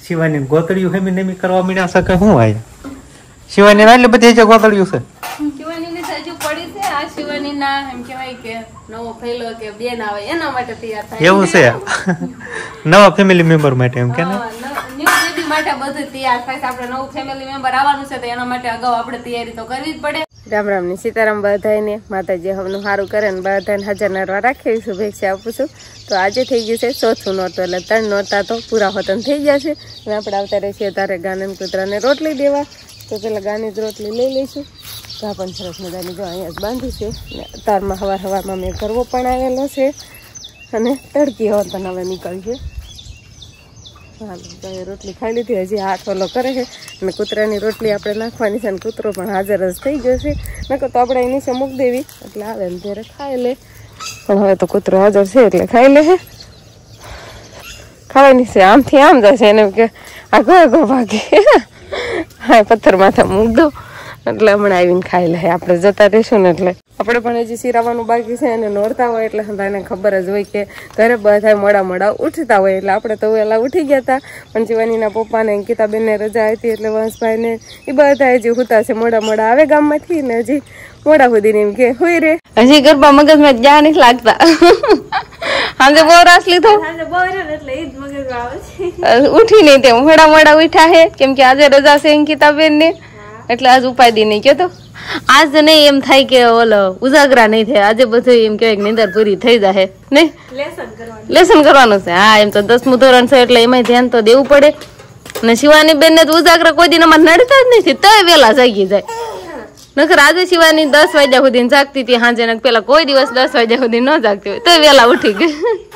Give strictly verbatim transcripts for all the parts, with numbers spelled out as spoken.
Shivani ગોતળિયું hemi Nemi કરવા મીડા શકે શું આયા શિવાની ના એટલે બધી જે ગોતળિયું છે શિવાની ની સાજુ પડી છે આ શિવાની ના એમ કહેવાય કે નવો ફેલો કે બેન આવે એના માટે તૈયાર થાય એવું છે નવા ફેમિલી મેમ્બર માટે એમ કે ને ન્યુ બેબી માટે બધું તૈયાર થાય છે આપણે નવું ફેમિલી મેમ્બર આવવાનું છે તો એના માટે અગાઉ આપણે તૈયારી તો કરવી જ પડે રામ રામ ની સીતારામ બધાને માતાજી હવનું સારું કરે ને બધાને હાજર નરવા રાખી શુભેચ્છા આપું છું તો આજે થઈ ગયું છે ચોથું નોરતું એટલે ત્રણ નોરતા તો પૂરા હોતન થઈ ગયા છે અને આપણે આવતા રહીએ છીએ તારે ગાનન કૂતરાને રોટલી દેવા તો પેલા ગાની જ રોટલી લઈ લઈશું ઘા પણ સરસ મજાની જો અહીંયા જ બાંધી છે ને તારમાં હવાર હવારમાં મેં કરવો પણ આવેલો છે અને તડકી હોતન હવે નીકળશે હાલો તો રોટલી ખાઈ લીધી હજી હાથ ઓલો કરે છે અને કૂતરાની રોટલી આપણે નાખવાની છે અને કૂતરો પણ હાજર જ થઈ જશે નકર તો આપણે એની છે મૂક દેવી એટલે આવે ને ત્યારે ખાઈ લે પણ હવે તો કૂતરો હાજર છે એટલે ખાઈ લે ખાવાની છે આમથી આમ જશે એને કે આગો આગો ભાગે હા પથ્થર માથા મૂક દો એટલે હમણાં આવીને ખાઈ લે આપણે જતા રહીશું ને એટલે આપણે પણ હજી સિરાવાનું બાકી છે અને નોરતા હોય એટલે એને ખબર જ હોય કે ઘરે બધા મોડા મોડા ઉઠતા હોય એટલે આપણે તો વહેલા ઉઠી ગયા હતા પણ શિવાનીના પપ્પાને અંકિતાબેનને રજા હતી એટલે વંશભાઈને એ બધા હજી હુતા છે મોડા મોડા આવે ગામમાંથી ને હજી મોડા સુધી એમ કે હોય રે હજી ગરબા મગજમાં જ્યાં નથી લાગતા હાજે બહુ રાસ લીધો ઉઠી નહીં તે મોડા મોડા ઉઠ્યા હે કેમ કે આજે રજા છે અંકિતાબેન ને એટલે આજ ઉપાય નહીં કેતો આજ નહીં એમ થાય કે ઓલો ઉજાગરા નહીં થાય આજે બધું એમ કેવાય નિંદર પૂરી થઈ જાય નહીં લેસન કરવાનું છે હા એમ તો દસમું ધોરણ છે એટલે એમાં ધ્યાન તો દેવું પડે ને શિવાની બેન ને તો ઉજાગરા કોઈ દિન અમારે નડતા જ નથી તો વેલા જાગી જાય નકર આજે શિવાની દસ વાગ્યા સુધી જાગતી હતી સાંજે ને પેલા કોઈ દિવસ દસ વાગ્યા સુધી ન જાગતી હોય તો વેલા ઉઠી ગઈ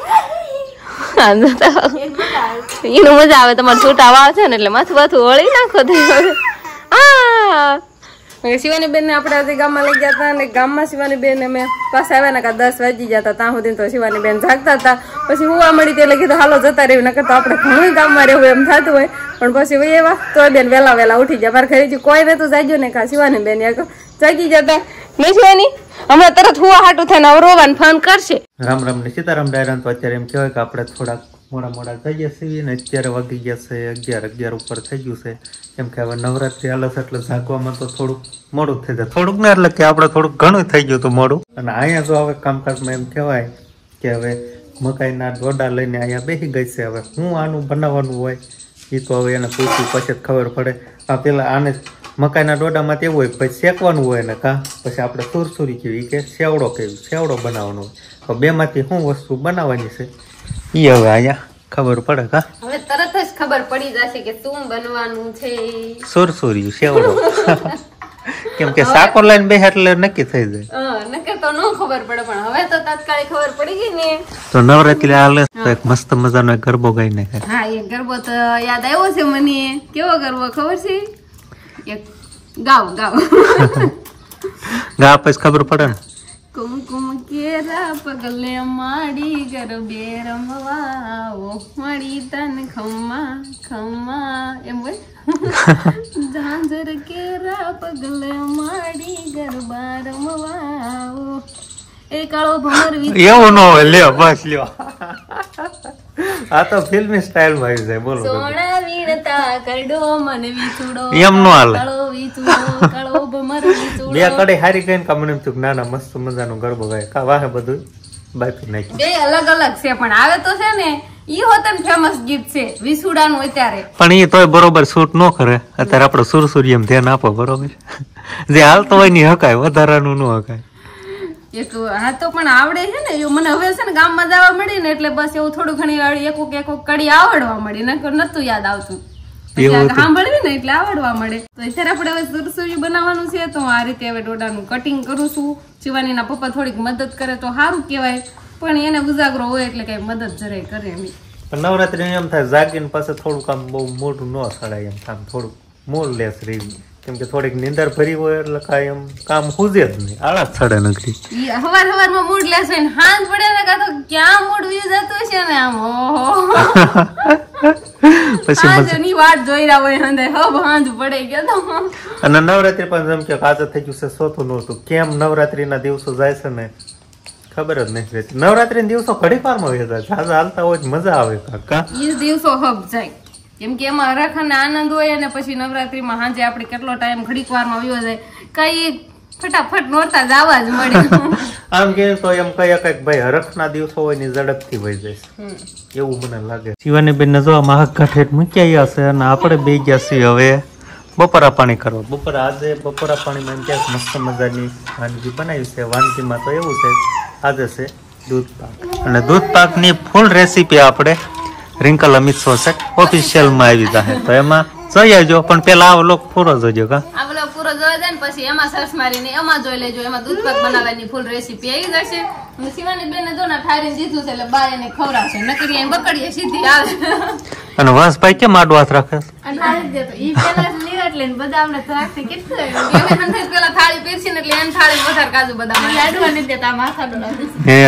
એનું મજા આવે તમારે છૂટા વાવ છે ને એટલે માથું માથું વળી નાખો હા શિવાની બેન ને આપણે આજે ગામમાં લઈ ગયા હતા અને ગામમાં શિવાની બેન અમે પાછા આવ્યા ને દસ વાગી ગયા હતા ત્યાં સુધી તો શિવાની બેન જાગતા હતા પછી હુવા મળી એટલે કીધું હાલો જતા રહ્યું નકર તો આપણે ઘણું ગામમાં રહેવું એમ થતું હોય પણ પછી એવા તો બેન વહેલા વહેલા ઉઠી ગયા મારે ઘરે કોઈ નતું જાગ્યું ને કા શિવાની બેન જાગી જતા નહીં શિવાની હમણાં તરત હુવા હાટું થઈને રોવાનું ફોન કરશે રામ રામ ને સીતારામ ડાયરા તો અત્યારે એમ કહેવાય કે આપણે થોડાક મોડા મોડા થઈ ગયા છીએ ને અત્યારે વાગી ગયા છે અગિયાર અગિયાર ઉપર થઈ ગયું છે કેમ કે હવે નવરાત્રી હાલે છે એટલે જાગવામાં તો થોડુંક મોડું થઈ જાય થોડુંક ને એટલે કે આપણે થોડુંક ઘણું થઈ ગયું હતું મોડું અને અહીંયા તો હવે કામકાજમાં એમ કહેવાય કે હવે મકાઈના ડોડા લઈને અહીંયા બેસી ગઈ છે હવે હું આનું બનાવવાનું હોય એ તો હવે એને પૂછ્યું પછી ખબર પડે આ પેલા આને મકાઈના ડોડામાં તેવું હોય પછી શેકવાનું હોય ને કા પછી આપણે સુરસુરી કેવી કે સેવડો કેવી સેવડો બનાવવાનો હોય તો બેમાંથી શું વસ્તુ બનાવવાની છે ઈ હવે અહીંયા ખબર પડે કા હવે તરત જ ખબર પડી જશે કે શું બનવાનું છે સુરસુરી સેવડો કેમ કે સાકો લાઈન બે એટલે નક્કી થઈ જાય હા નક્કી તો નો ખબર પડે પણ હવે તો તાત્કાલિક ખબર પડી ગઈ ને તો નવરાત્રી હાલે તો એક મસ્ત મજાનો ગરબો ગાઈ નાખે હા એ ગરબો તો યાદ આવ્યો છે મને કેવો ગરબો ખબર છે એક ગાવ ગાવ ગા પછી ખબર પડે ને કુમકુમ કેરા પગલે માડી ગરબે રમવાઓ માડી તન ખમ્મા ખમ્મા એમ હોય ઝાંઝર કેરા પગલે માડી ગરબા રમવાઓ એ કાળો ભમર એવું નો લ્યો બસ લ્યો આ તો ફિલ્મી સ્ટાઇલ માં આવી જાય બોલો સોના વીણતા કરડો મન વિચુડો એમ નો હાલે કાળો વિચુડો કાળો ભમર વિચુડો બે કડે હારી કઈને કા મને તું ના ના મસ્ત મજાનો ગરબો ગાય કા વાહે બધું બાકી નાખી બે અલગ અલગ છે પણ આવે તો છે ને ઈ હોતન ફેમસ ગીત છે વિસુડાનું અત્યારે પણ ઈ તોય બરોબર શૂટ નો કરે અત્યારે આપણે સુરસુરિયમ ધ્યાન આપો બરોબર જે હાલતો હોય ની હકાય વધારાનું નો હકાય એક હા તો પણ આવડે છે ને મને હવે છે ને ગામમાં જવા મળી ને એટલે બસ એવું થોડું ઘણી એક એક કડી આવડવા મળી નકર નતું યાદ આવતું સાંભળવી ને એટલે આવડવા મળે તો અત્યારે આપણે હવે સુરસુરી બનાવવાનું છે તો આ રીતે હવે ડોડાનું કટિંગ કરું છું શિવાની ના પપ્પા થોડીક મદદ કરે તો સારું કેવાય પણ એને ઉજાગરો હોય એટલે કઈ મદદ જરાય કરે નહીં પણ નવરાત્રી એમ થાય જાગીને પાસે થોડું કામ બહુ મોટું ન સડાય એમ કામ થોડુંક મોર લેસ રહી કેમ કે થોડીક નીંદર ભરી હોય એટલે કાંઈ એમ કામ હુજે જ નહીં આળસ ચડે નથી હવાર હવાર માં મૂડ લેસ હોય ને હાંજ પડે ને કા તો ક્યાં મૂડ વી જતો છે ને આમ ઓહો પછી હાંજની વાટ જોઈ રહ્યા હોય હંદે હબ હાંજ પડે ગયો તો અને નવરાત્રી પણ જેમ કે કાજે થઈ ગયું છે સોતું નહોતું કેમ નવરાત્રી ના દિવસો જાય છે ને ખબર જ નહીં રહેતી નવરાત્રી ના દિવસો ઘડી વાર માં જાય હાલતા હોય મજા આવે કાકા એ દિવસો હબ જાય કેમ કે એમાં હરખાને આનંદ હોય અને પછી નવરાત્રીમાં સાંજે આપણે કેટલો ટાઈમ ઘડીક વારમાં વયો જાય, કઈ ફટાફટ નોરતા જ આવા જ મળે. આમ કે તો એમ કયા કઈક ભાઈ હરખના દિવસો હોય ને ઝડપથી વહી જાય એવું મને લાગે. શિવાની બેન ને જો મહાક ઘાટ મૂક્યા હશે અને આપણે બે ગયા છીએ હવે બપોરા પાણી કરવા. બપોરા આજે બપોરા પાણીમાં એમ ક્યાંક મસ્ત મજાની વાનગી બનાવી છે. વાનગીમાં તો એવું છે આજે છે દૂધ પાક, અને દૂધ પાકની ફૂલ રેસીપી આપણે રિંકલ અમિત સોસેટ ઓફિશિયલમાં આવી જાય તો એમાં જોઈ આવજો. પણ પેલા આ લોક પૂરો જોજો કા આ વ્લોગ પૂરો જોઈ જાય ને પછી એમાં સર્ચ મારીને એમાં જોઈ લેજો. એમાં દૂધ પાક બનાવવાની ફૂલ રેસીપી આવી જશે. હું શિવાની બેન ને જો ને ઠારીને દીધું છે એટલે બા એને ખવડાવશે, નકરી અહીં બકડીએ સીધી આવે. અને વાસભાઈ કેમ આડો હાથ રાખે અને થાળી દેતો ઈ પેલા લીવટ લઈને બદામને રાખતે કેટલું એને હંધે પેલા થાળી પીરસીને એટલે એને થાળી વધારે કાજુ બદામ લાડવા નથી દેતા માથા ડોલા.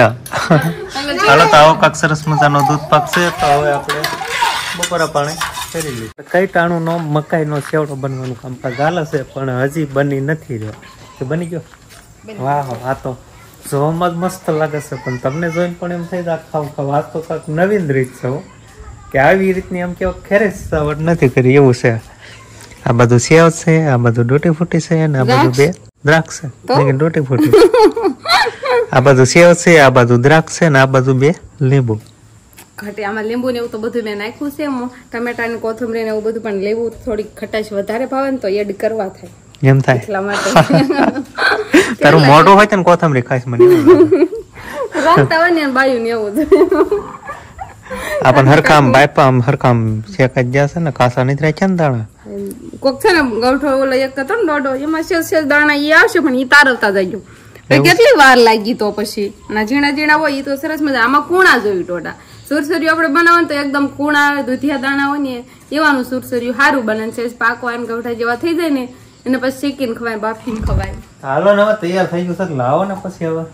હે ચાલો તો આવો કાક સરસ મજાનો દૂધ પાક છે. તો હવે આપણે બપોરા પાણી કરી લીધું. કઈ ટાણું નો મકાઈ નો સેવડો બનવાનું કામકાજ ચાલે છે પણ હજી બની નથી રહ્યો. કે બની ગયો? વાહ આ તો જોવામાં જ મસ્ત લાગે છે પણ તમને જોઈને પણ એમ થઈ જાય ખાવ ખાવ. આ તો કાંક નવીન રીત છે કે આવી રીતની એમ કેવો ખેરે સજાવટ નથી કરી એવું છે. આ બધું સેવ છે, આ બધું ડોટી ફૂટી છે અને આ બધું બે દ્રાક્ષ છે લેકિન ડોટી ફૂટી. આ બધું સેવ છે, આ બધું દ્રાક્ષ છે ને આ બધું બે લીંબુ ઘટે. આમાં લીંબુ ને એવું તો બધું મેં નાખ્યું છે, ટમેટા ને કોથમરી ને એવું બધું, પણ લીંબુ થોડીક ખટાશ વધારે ભાવે ને તો એડ કરવા થાય એમ થાય એટલા માટે. તારું મોઢું હોય ને કોથમરી ખાઈશ મને રાંધતા હોય ને બાયું ને એવું આપણ હરખામ બાયપામ હરખામ શેકાઈ જશે ને કાસા નથી રાખ્યા ને દાણા કોક છે ને ગૌઠો ઓલો એક હતો ને દોડો એમાં સેલ સેલ દાણા એ આવશે પણ એ તારવતા જાય ગયું. કેટલી વાર લાગી તો પછી ના ઝીણા ઝીણા હોય એ તો સરસ મજા. આમાં કુણા જોયું ટોટા સુરસુર્યું આપણે બનાવવાનું તો એકદમ કુણા દૂધિયા દાણા હોય ને એવાનું સુરસુર્યું સારું બને છે. પાકવા ને ગૌઠા જેવા થઈ જાય ને એને પછી શેકીને ખવાય, બાફીને ખવાય. હાલો ને હવે તૈયાર થઈ ગયું છે લાવો ને પછી હવે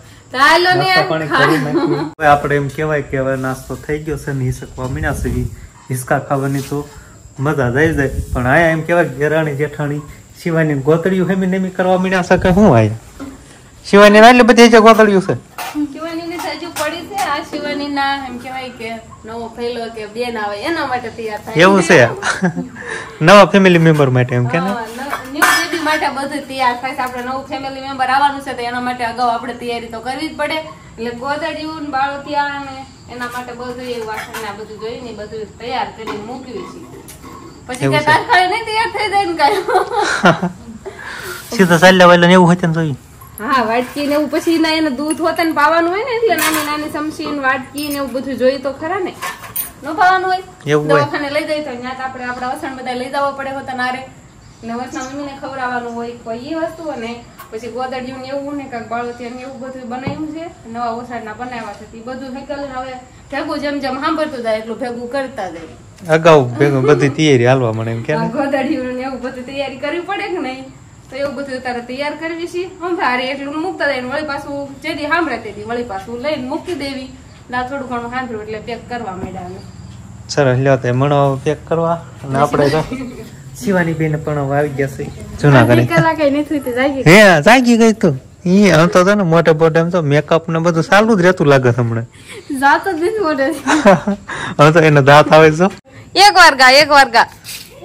આપડે એમ કેવાય કે હવે નાસ્તો થઈ ગયો છે ને હિસકવા મીના છે. હિસકા ખાવાની તો મજા જાય જાય પણ આયા એમ કેવાય ઘેરાણી જેઠાણી શિવાની ગોતળિયું હેમી નેમી કરવા મીના શકે. શું આયા શિવાની ના એટલે બધી ગોતળિયું છે. શિવાની ની હજુ પડી છે. આ શિવાની ના એમ કેવાય કે નવો ફેલો કે બેન આવે એના માટે તૈયાર થાય એવું છે. નવા ફેમિલી મેમ્બર માટે એમ કે ને માટે બધું તૈયાર થાય છે. આપણે નવું ફેમિલી મેમ્બર આવવાનું છે તો એના માટે અગાઉ આપણે તૈયારી તો કરવી જ પડે. એટલે ગોદડિયું ને બાળોતિયા ને એના માટે બધું એ વાસણ ને બધું જોઈને બધું તૈયાર કરીને મૂકવી છે. પછી કે તારખાડે નહીં તૈયાર થઈ જાય ને કાંઈ સીધા ચાલ્યા વાળા ને એવું હોય ને જોઈ. હા વાટકી ને એવું પછી ના એને દૂધ હોતા ને પાવાનું હોય ને એટલે નાની નાની સમસી ને વાટકી ને એવું બધું જોઈ તો ખરા ને ન પાવાનું હોય દવાખાને લઈ જાય તો ત્યાં આપણે આપડા વસણ બધા લઈ જવા પડે હોતા નારે ને વર્ષના મમ્મીને ખવડાવવાનું હોય કોઈ એ વસ્તુ ને પછી ગોદડિયું ને એવું ને કાંક બાળોતિયા ને એવું બધું બનાવ્યું છે. નવા ઓસાડના બનાવ્યા છે એ બધું હેકલ હવે ભેગું જેમ જેમ સાંભળતું જાય એટલું ભેગું કરતા જાય. અગાઉ ભેગું બધી તૈયારી હાલવા મળે એમ કે ગોદડિયું ને એવું બધું તૈયારી કરવી પડે કે નહીં તો એવું બધું તારે તૈયાર કરવી છે. સંભાળે એટલું મૂકતા જાય વળી પાછું જેથી સાંભળે તેથી વળી પાછું લઈને મૂકી દેવી. ના થોડું ઘણું સાંભળ્યું એટલે પેક કરવા માંડ્યા. સરસ લ્યો તે મણો પેક કરવા અને આપણે શિવાની બેન પણ આવી ગયા છે જુનાગઢ. હે જાગી ગઈ તું ઈ આમ તો ને મોટે મોટે એમ તો મેકઅપ ને બધું ચાલુ જ રહેતું લાગે હમણાં. જાત જ નથી મોટે હવે તો એનો દાંત આવે છે. એક વાર ગા એક વાર ગા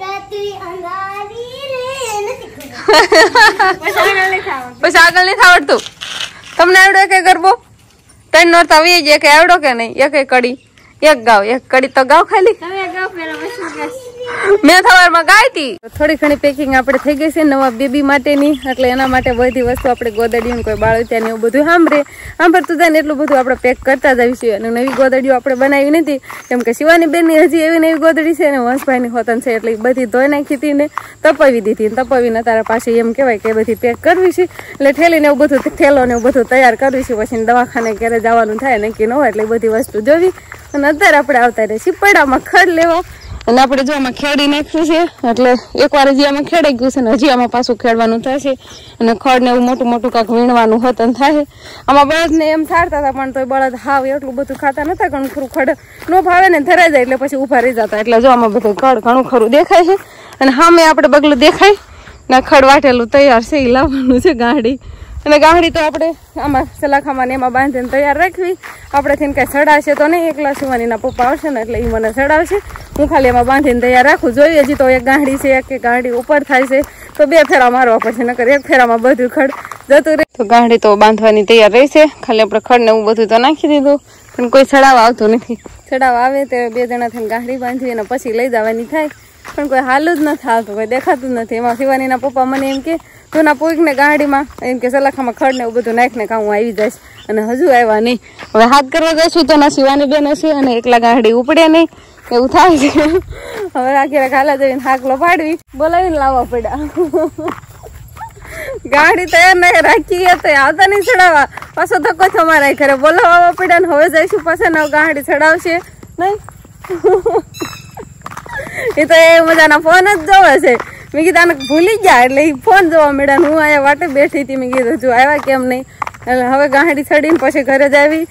પછી આગળ નથી આવડતું. તમને આવડે કે ગરબો ત્રણ નોરતા વી જ કે આવડો કે નહીં? એક કડી એક ગાવ એક કડી તો ગાવ ખાલી મેં સવારમાં ગાઈ હતી. થોડી ઘણી પેકિંગ આપણે થઈ ગઈ છે નવા બેબી માટેની એટલે એના માટે બધી વસ્તુ આપણે ગોદડીયું કોઈ બાળોતિયા ને એવું બધું સાંભળે સાંભળતું જાય ને એટલું બધું આપણે પેક કરતા જ આવીશું. અને નવી ગોદડીઓ આપણે બનાવી નથી કેમ કે શિવાની બેન ની હજી એવી નવી ગોદડી છે ને વંશભાઈ ની હોતન છે એટલે બધી ધોઈ નાખી હતી ને તપાવી દીધી તપાવીને તારા પાસે એમ કેવાય કે બધી પેક કરવી છે એટલે ઠેલીને એવું બધું થેલો ને એવું બધું તૈયાર કરવી છે. પછી દવાખાને ક્યારે જવાનું થાય નક્કી ન હોય એટલે બધી વસ્તુ જોવી. અને અત્યારે આપણે આવતા રહીએ પડામાં ખડ લેવા અને આપણે જો આમાં ખેડી નાખ્યું છે એટલે એકવાર હજી આમાં ખેડાઈ ગયું છે ને હજી આમાં પાછું ખેડવાનું થશે અને ખડ ને એવું મોટું મોટું કાંક વીણવાનું હોતું થાય. આમાં બળદ ને એમ થાળતા હતા પણ તો બળદ હાવ એટલું બધું ખાતા નતા ઘણું ખરું ખડ ન ભાવે ને ધરાઈ જાય એટલે પછી ઉભા રહી જતા. એટલે જો આમાં બધું ખડ ઘણું ખરું દેખાય છે અને સામે આપણે બગલું દેખાય ને ખડ વાટેલું તૈયાર છે એ લાવવાનું છે ગાડી અને ગાંહડી તો આપણે આમાં સલાખામાં ને એમાં બાંધીને તૈયાર રાખવી. આપણે થઈને કાંઈ સડાશે તો નહીં, એકલા શિવાનીના પપ્પા આવશે ને એટલે એ મને સડાવશે. હું ખાલી એમાં બાંધીને તૈયાર રાખું. જોઈએ હજી તો એક ગાંહડી છે કે ગાંહડી ઉપર થાય છે તો બે ફેરા મારવા પડશે, નકર એક ફેરામાં બધું ખડ જતું રહે. તો ગાંહડી તો બાંધવાની તૈયાર રહેશે. ખાલી આપણે ખડ ને એવું બધું તો નાખી દીધું, પણ કોઈ સડાવવા આવતું નથી. સડાવવા આવે તો બે જણા થઈને ગાંહડી બાંધવી અને પછી લઈ જવાની થાય, પણ કોઈ હાલ જ નથી આવતું, કોઈ દેખાતું જ નથી. એમાં શિવાનીના પપ્પા મને એમ કે તું ના પોઈકને ગાંહડીમાં એમ કે સલાખામાં ખડ ને એવું બધું નાખીને કાં હું આવી જઈશ, અને હજુ આવ્યા નહીં. હવે હાથ કરવા જઈશું તો ના શિવાની બેન હશે અને એકલા ગાંહડી ઉપડે નહીં, એવું થાય છે. હવે આખી ખાલા જઈને હાકલો પાડવી, બોલાવીને લાવવા પડ્યા. ગાંહડી તૈયાર નહીં રાખી તો આવતા નહીં ચડાવવા, પાછો ધક્કો તમારા ઘરે બોલાવવા પડ્યા ને હવે જઈશું પાછા નવ ગાંહડી ચડાવશે નહીં. એ તો એ મજાના ફોન જ જોવે છે. મેં કીધું આને ભૂલી ગયા એટલે એ ફોન જોવા મળ્યા. હું અહીંયા વાટે બેઠી હતી, મેં કીધું જો આવ્યા કેમ નહીં. એટલે હવે ગાંહડી ચડીને પછી ઘરે જ આવી.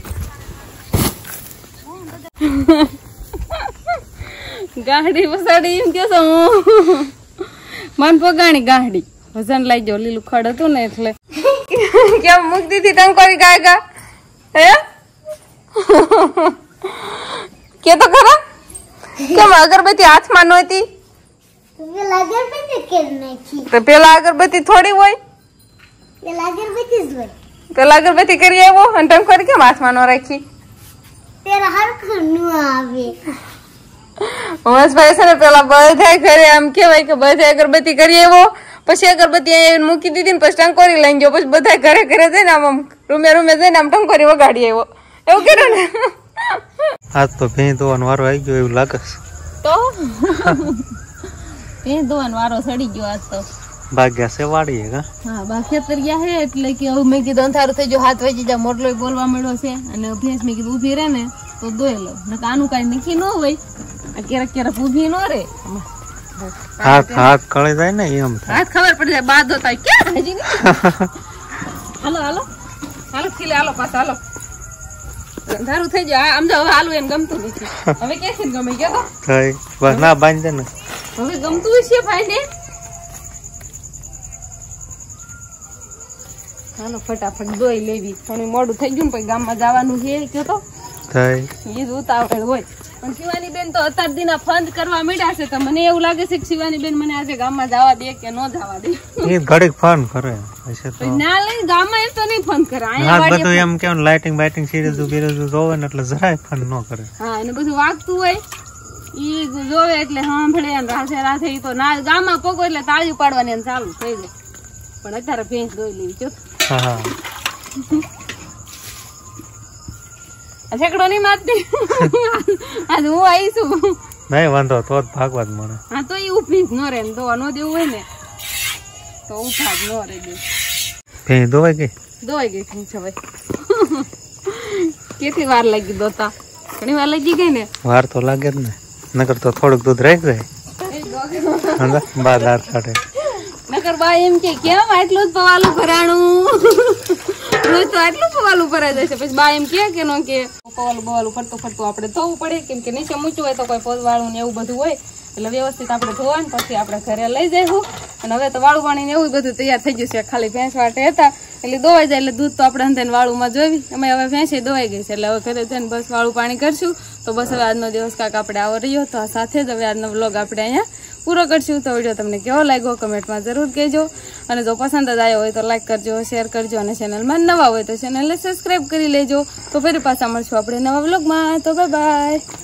ગાંહડી પસાડી એમ કે હું મન પગાણી ગાંહડી વજન લઈ જાવ, લીલું ખડ હતું ને એટલે કેમ મૂકી દીધી ટંકોરી ગાય ગા હે કે તો ખરા કેમ અગરબત્તી હાથમાં નહોતી તો પેલા અગરબત્તી થોડી હોય, પેલા અગરબત્તી કરી આવ્યો અને ટંકોરી કેમ હાથમાં ન રાખી? ઉમેશભાઈ છે ને પેલા બધા ઘરે આમ કેવાય કે બધા અગરબત્તી કરી આવ્યો, પછી અગરબત્તી અહીંયા મૂકી દીધી ને પછી ટંકોરી લઈ ગયો, પછી બધા ઘરે ઘરે જઈને આમ આમ રૂમે રૂમે જઈને આમ ટંકોરી વગાડી આવ્યો, એવું કર્યું ને. આજ તો ભેં ધોવાનો વારો આવી ગયો એવું લાગે છે. તો ભેં ધોવાનો વારો સડી ગયો આજ તો. ભાગ્યા છે વાડીએ કા? હા, બા ખેતર ગયા હે એટલે કે હવે મેં કીધું અંધારું થઈ ગયો, હાથ વેચી જા, મોટલો બોલવા મળ્યો છે અને ભેંસ મેં કીધું ઉભી રહે ને તો દોઈ લઉં, નકર આનું કઈ નક્કી ન હોય, ક્યારેક ક્યારેક ઉભી ન રે, હાથ હાથ કળી જાય ને એમ થાય. હાથ ખબર પડી જાય બાદ હોતા ક્યાં હજી હાલો હાલો હાલો ખીલે હાલો પાછા હાલો અંધારું થઈ જાય. આમ તો હવે હાલું એને ગમતું નથી, હવે કે ગમે કે તો થઈ બસ ના બાંધે ને હવે ગમતું છે ભાઈ ને. હાલો ફટાફટ દોઈ લેવી, પણ મોડું થઈ ગયું ને પછી ગામમાં જવાનું છે કે તો થઈ એ જ ઉતાવળ હોય. પણ શિવાની બેન તો અત્યાર દીના ફંદ કરવા માંડ્યા છે, તો મને એવું લાગે છે કે શિવાની બેન મને આજે ગામમાં જવા દે કે ન જવા દે. એ ઘડીક ફોન કરે છે ના લઈ ગામમાં એમ તો નહીં ફોન કરે, આ બધું એમ કેમ લાઇટિંગ બાઇટિંગ સિરીઝ બીરીઝ જોવે ને એટલે જરાય ફોન ન કરે. હા, અને બધું વાગતું હોય ઈ જોવે એટલે સાંભળે ને રાધે રાધે. ઈ તો ના ગામમાં પોગો એટલે તાળી પાડવાની ચાલુ થઈ જાય. પણ અત્યારે ભેંસ દોઈ લેવી જો. હા હા ઝેકડો નહીં મારતી આજ હું આવીશું નહીં વાંધો તો જ ભાગવા જ મળે. હા તો એ ઉભી જ ન રે ને દોવા ન દેવું હોય ને તો ઉભા જ ન રે દે. ભેં દોવાઈ ગઈ? દોવાઈ ગઈ ભેંસ હવે. કેટલી વાર લાગી દોતા? ઘણી વાર લાગી ગઈ ને. વાર તો લાગે જ ને, નકર તો થોડુંક દૂધ રહી જાય બા દાંત કાઢે. નકર બા એમ કે કેમ આટલું જ પવાલું ભરાણું, રોજ તો આટલું પવાલું ભરાઈ જાય છે. પછી બા એમ કે નો કે પવાલું બવાલું ફરતું ફરતું આપણે ધોવું પડે, કેમ કે નીચે મૂચું હોય તો કોઈ પોદવાળું ને એવું બધું હોય, એટલે વ્યવસ્થિત આપણે ધોવાનું પછી આપણે ઘરે લઈ જઈશું. અને હવે તો વાળું પાણી ને એવું બધું તૈયાર થઈ ગયું છે. ખાલી ભેંસ વાટે હતા એટલે દોવાઈ જાય એટલે દૂધ તો આપણે અંદર વાળુમાં જોઈ અમે હવે ભેંસે દોવાઈ ગઈ છે, એટલે હવે ઘરે જઈને બસ વાળું પાણી કરશું. તો બસ હવે આજનો દિવસ કાંક આપણે આવો રહ્યો, તો આ સાથે જ હવે આજનો વ્લોગ આપણે અહીંયા પૂરો કરશું. તો વિડીયો તમને કેવો લાગ્યો કમેન્ટમાં જરૂર કહેજો, અને જો પસંદ જ આવ્યો હોય તો લાઈક કરજો, શેર કરજો, અને ચેનલમાં નવા હોય તો ચેનલને સબસ્ક્રાઈબ કરી લેજો. તો ફરી પાછા મળશું આપણે નવા વ્લોગમાં. તો બાય બાય.